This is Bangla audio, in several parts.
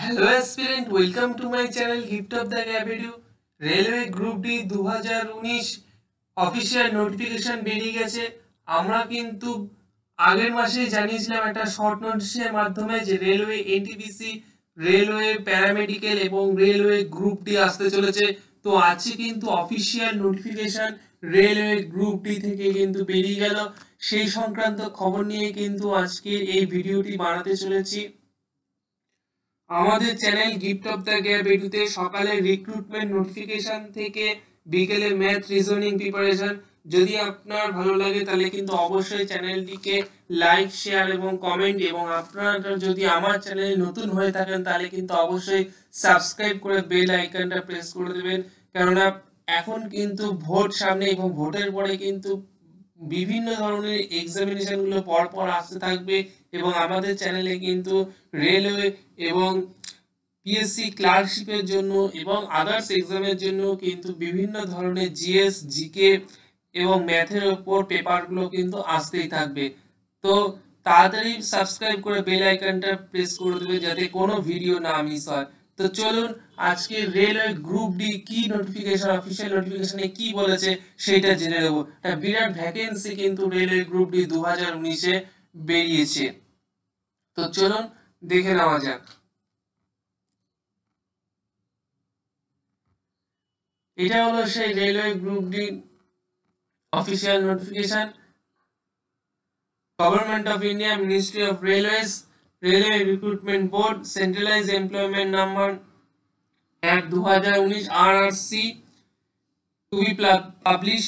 Hello aspirant, welcome to my channel Gift of the Gap Edu. Railway group D 2019 official notification বেরিয়ে গেছে। আমরা কিন্তু আগের মাসেই জানিয়েছিলাম একটা শর্ট নোটিশের মাধ্যমে যে রেলওয়ে এনটিপিসি, রেলওয়ে প্যারামেডিক্যাল এবং রেলওয়ে গ্রুপ ডি আসতে চলেছে। তো আজকে কিন্তু official notification railway group D থেকে কিন্তু বেরিয়ে গেল। সেই সংক্রান্ত খবর নিয়ে কিন্তু আজকে এই ভিডিওটি বানাতে চলেছি। আমাদের channel Gift of the Gap এডুতে সকালে রিক্রুটমেন্ট নোটিফিকেশন থেকে বিকেলে ম্যাথ রিজনিং প্রিপারেশন। যদি আপনার ভালো লাগে তাহলে কিন্তু অবশ্যই চ্যানেলটিকে লাইক, শেয়ার এবং কমেন্ট, এবং আপনারা যদি আমার চ্যানেলে নতুন হয়ে থাকেন তাহলে কিন্তু অবশ্যই সাবস্ক্রাইব করে বেল আইকনটা প্রেস করে দেবেন। কেননা এখন কিন্তু ভোট সামনে এবং ভোটের পরে কিন্তু বিভিন্ন ধরনের এক্সামিনেশনগুলো পরপর আসতে থাকবে, এবং আমাদের চ্যানেলে কিন্তু রেলওয়ে এবং পিএসসি ক্লার্কশিপের জন্য এবং আদার্স এক্সামের জন্য কিন্তু বিভিন্ন ধরনের জিএস, জিকে এবং ম্যাথের ওপর পেপারগুলো কিন্তু আসতেই থাকবে। তো তাড়াতাড়ি সাবস্ক্রাইব করে বেল আইকনটা প্রেস করে দেবে যাতে কোনো ভিডিও না মিস হয়। তো চলুন আজকে রেলওয়ে গ্রুপ ডি কি নোটিফিকেশন, অফিসিয়াল নোটিফিকেশনে কি বলেছে সেটা জেনে নেব। একটা বিরাট ভ্যাকেন্সি কিন্তু রেলওয়ে গ্রুপ ডি 2019-এ বেরিয়েছে। তো চলুন দেখে নেওয়া যাক। এটা হলো সেই railway group D official notification. Government of India, ministry of railways, railway recruitment board, centralise employment number 1/2019 RRC to be publish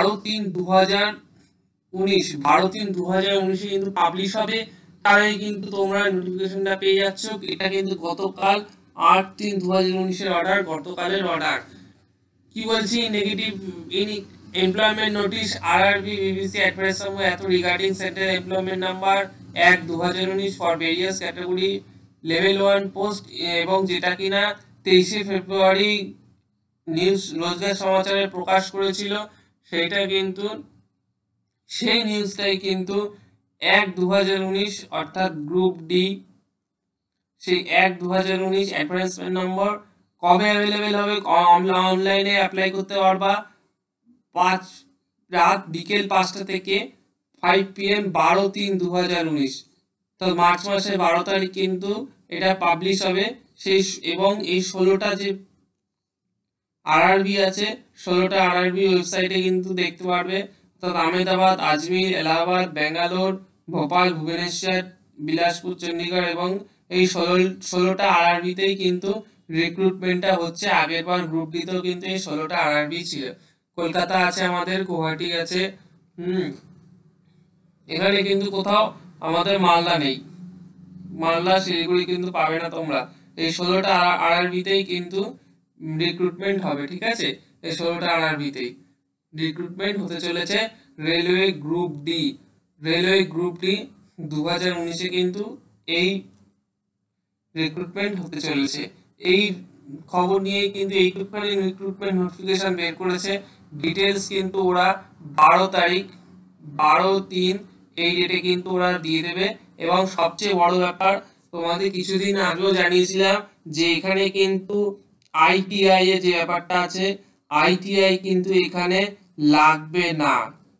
12/3/2019, 12/3/2019 কিন্তু পাবলিশ হবে। তারাই কিন্তু তোমরা নোটিফিকেশনটা পেয়ে যাচ্ছ। এটা কিন্তু গতকাল 8/3/2019 অর্ডার, গতকালের অর্ডার। কি বলছি, negative in employment notice RRB BBC adviser এত regarding central employment number 1/2019 for various category level 1 post, এবং যেটা কিনা 23শে ফেব্রুয়ারি নিউজ রোজগার সমাচারে প্রকাশ করেছিল। সেইটা কিন্তু সেই নিউজটাই কিন্তু 1/2019 অর্থাৎ গ্রুপ ডি, সেই 1/2019 অ্যাডভার্টাইজমেন্ট নম্বর কবে অ্যাভেলেবেল হবে, অনলাইনে অ্যাপ্লাই করতে পারবা 5 রাত বিকেল 5টা থেকে 5 PM 12/3/2019। তো মার্চ মাসের 12 তারিখ কিন্তু এটা পাবলিশ হবে। সেই এবং এই 16টা যে আরআরবি আছে, 16টা আরআরবি ওয়েবসাইটে কিন্তু দেখতে পারবে। অর্থাৎ আহমেদাবাদ, আজমির, এলাহাবাদ, ব্যাঙ্গালোর, ভোপাল, ভুবনেশ্বর, বিলাসপুর, চণ্ডীগড় এবং এই 16টা আরআরবিতেই কিন্তু রিক্রুটমেন্টটা হচ্ছে। আগের বার গ্রুপ ডিতেও কিন্তু এই 16টা আরআরবি ছিল। কলকাতা আছে আমাদের, গুয়াহাটি আছে, এখানে কিন্তু কোথাও আমাদের মালদা নেই। মালদা, শিলিগুড়ি কিন্তু পাবে না তোমরা। এই 16টা আরআরবিতেই কিন্তু রিক্রুটমেন্ট হবে, ঠিক আছে? এই 16টা আরআরবিতেই রিক্রুটমেন্ট হতে চলেছে railway group D. Railway group D 2019-এ কিন্তু এই রিক্রুটমেন্ট হতে চলেছে। এই খবর নিয়েই কিন্তু এই রিক্রুটমেন্ট নোটিফিকেশন বের করেছে। ডিটেলস কিন্তু ওরা 12 তারিখ 12/3 এই ডেটে কিন্তু ওরা দিয়ে দেবে। এবং সবচেয়ে বড় ব্যাপার, তোমাদের কিছুদিন আগেও জানিয়েছিলাম যে এখানে কিন্তু আইটিআই এর যে ব্যাপারটা আছে, আইটিআই কিন্তু এখানে লাগবে না।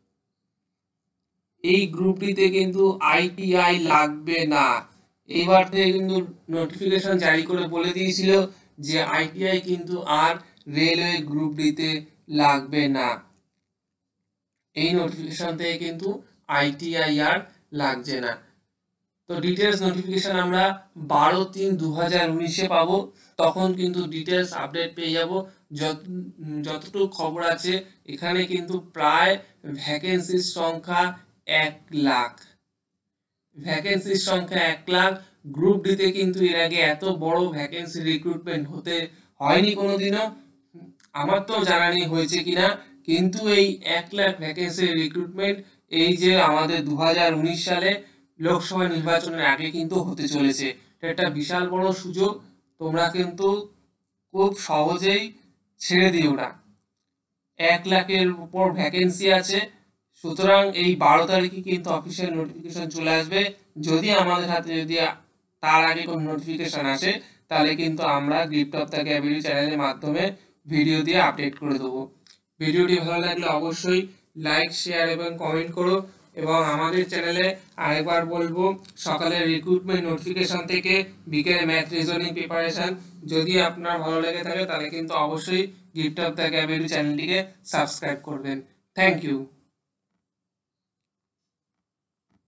এই গ্রুপটিতে কিন্তু আইটিআই লাগবে না। এইবার থেকে কিন্তু নোটিফিকেশন জারি করে বলে দিয়েছিল যে আইটিআই কিন্তু আর রেলওয়ে গ্রুপ ডিতে লাগবে না। এই নোটিফিকেশন থেকে কিন্তু আইটিআই আর লাগছে না। তো ডিটেলস নোটিফিকেশন আমরা 12/3/2019-এ পাবো। তখন কিন্তু ডিটেলস আপডেট পেয়ে যাব। যতটুকু খবর আছে এখানে কিন্তু প্রায় ভ্যাকেন্সির সংখ্যা 1 লাখ। ভ্যাকেন্সির সংখ্যা 1 লাখ। গ্রুপ ডিতে কিন্তু এর আগে এত বড় ভ্যাকেন্সি রিক্রুটমেন্ট হতে হয়নি কোনোদিনও। আমার তো জানা নেই হয়েছে কিনা, কিন্তু এই 1 লাখ ভ্যাকেন্সি রিক্রুটমেন্ট এই যে আমাদের 2019 সালে লোকসভা নির্বাচনের আগে কিন্তু হতে চলেছে। এটা একটা বিশাল বড় সুযোগ, তোমরা কিন্তু খুব সহজেই ছেড়ে দিও না। 1 লাখের উপর ভ্যাকেন্সি আছে। সুতরাং এই 12 তারিখে কিন্তু অফিসিয়াল নোটিফিকেশন চলে আসবে। যদি আমাদের হাতে যদি তার আগে কোনো নোটিফিকেশন আসে, তাহলে কিন্তু আমরা গিফট অফ দ্য ক্যাবিলি চ্যানেলের মাধ্যমে ভিডিও দিয়ে আপডেট করে দেবো। ভিডিওটি ভালো লাগলে অবশ্যই লাইক, শেয়ার এবং কমেন্ট করো। এবং আমাদের চ্যানেলে আরেকবার বলবো, সকালের রিক্রুটমেন্ট নোটিফিকেশন থেকে বিকেলে ম্যাথ রিজনিং প্রিপারেশন যদি আপনার ভালো লেগে থাকে তাহলে কিন্তু অবশ্যই গিফট অফ দ্য ক্যাবিলি চ্যানেলটিকে সাবস্ক্রাইব করবেন। Thank you.